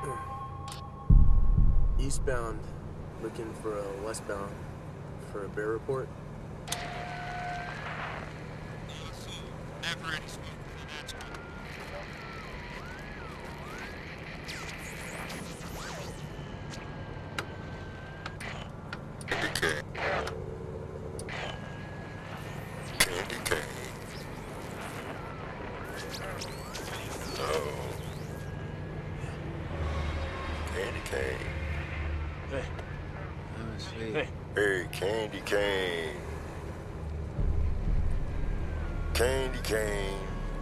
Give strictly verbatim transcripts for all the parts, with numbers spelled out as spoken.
Eastbound, looking for a westbound for a bear report. Never any smoke. That's cool. Candy cane. Candy cane. Hello. Candy cane. Hey. Oh, sweet. Hey. Hey, candy cane. Candy cane.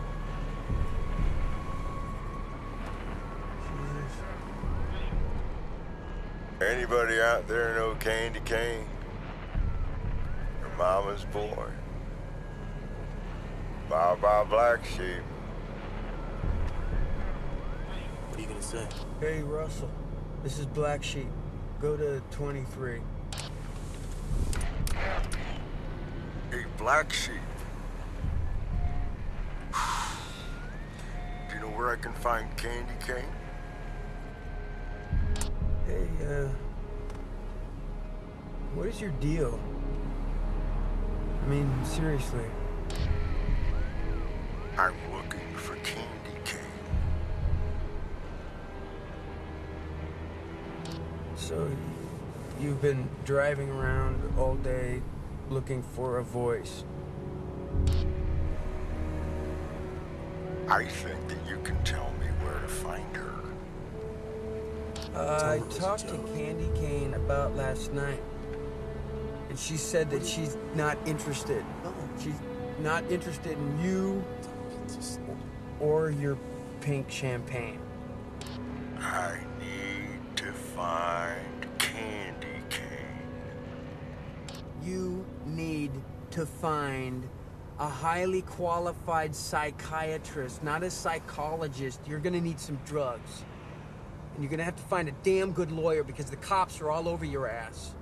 Anybody out there know candy cane? Her mama's boy. Bye bye black sheep. What are you gonna say? Hey, Russell. This is Black Sheep. Go to twenty-three. Hey, black sheep. Do you know where I can find candy cane? Hey, uh... what is your deal? I mean, seriously. I'm looking for candy cane. So, you've been driving around all day looking for a voice. I think that you can tell me where to find her. Uh, I talked to Candy Cane about last night. And she said that she's not interested. She's not interested in you or your pink champagne. I need to find candy cane. You need to find a highly qualified psychiatrist, not a psychologist. You're gonna need some drugs. And you're gonna have to find a damn good lawyer because the cops are all over your ass.